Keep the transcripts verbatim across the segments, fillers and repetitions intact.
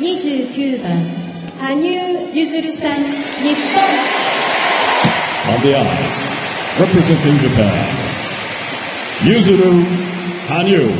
にじゅうきゅうばん羽生結弦さん、日本。 On the ice, representing Japan, Yuzuru Hanyu.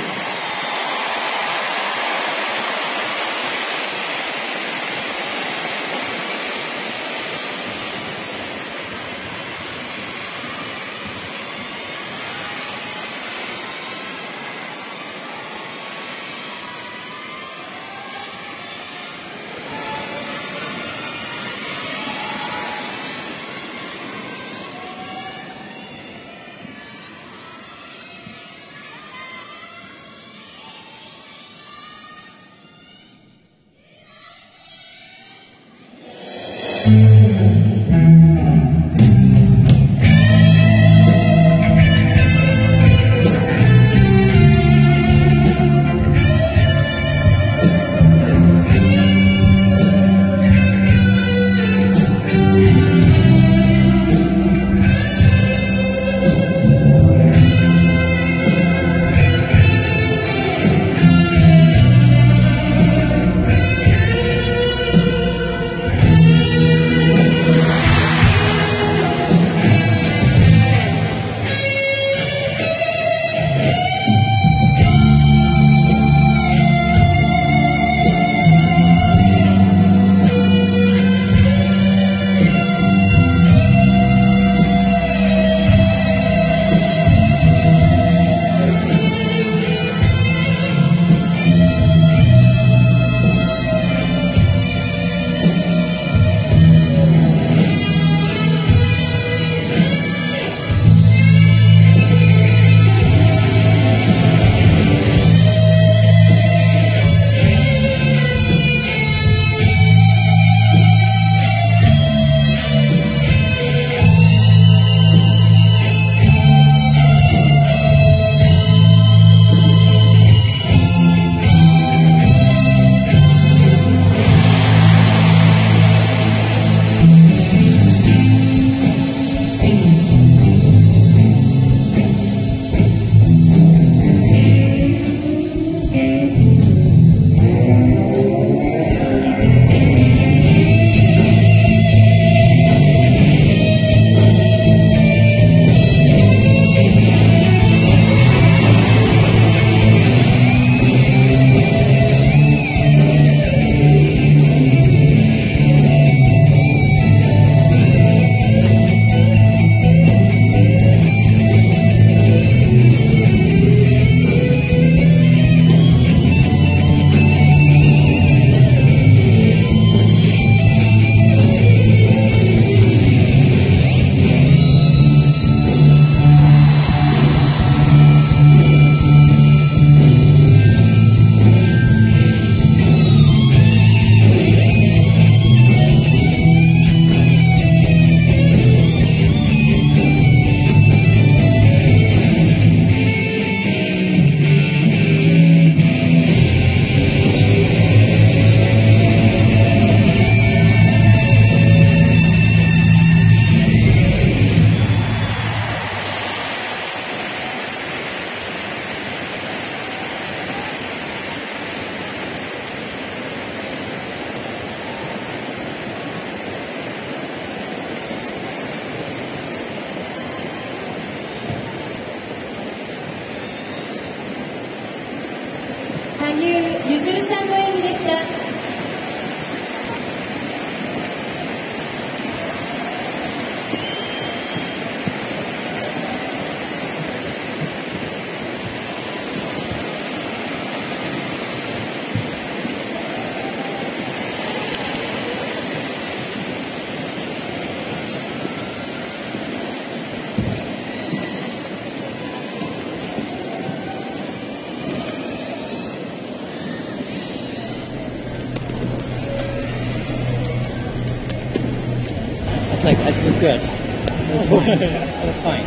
Like, it was good. It was fine. It was fine.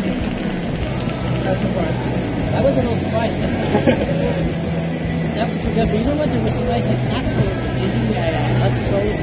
I was a little surprised. That was Yeah, but you know what? The merchandise is Axel is amazing. Yeah, yeah. Let's throw this.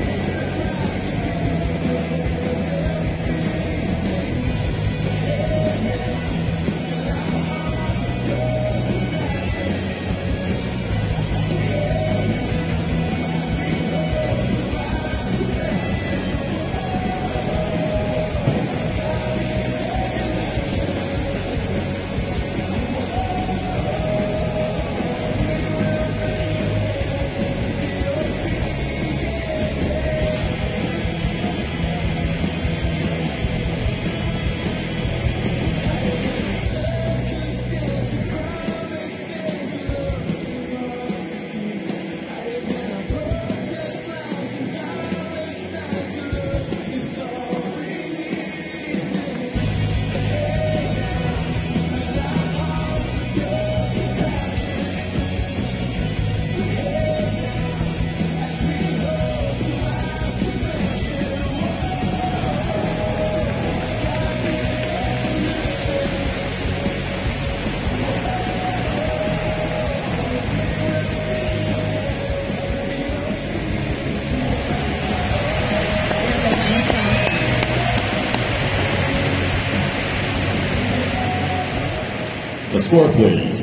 The score, please.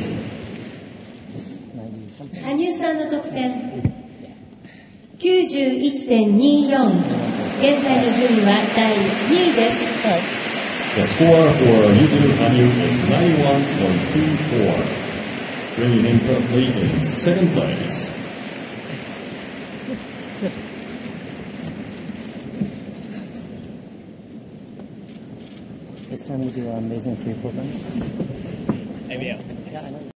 羽生さんの得点 きゅうじゅういってんによん。現在の順位はだいにいです。 The score for Yuzuru Hanyu is ninety-one point two four, bringing him currently in second place. It's time to do an amazing free program. Maybe. Yeah, I know.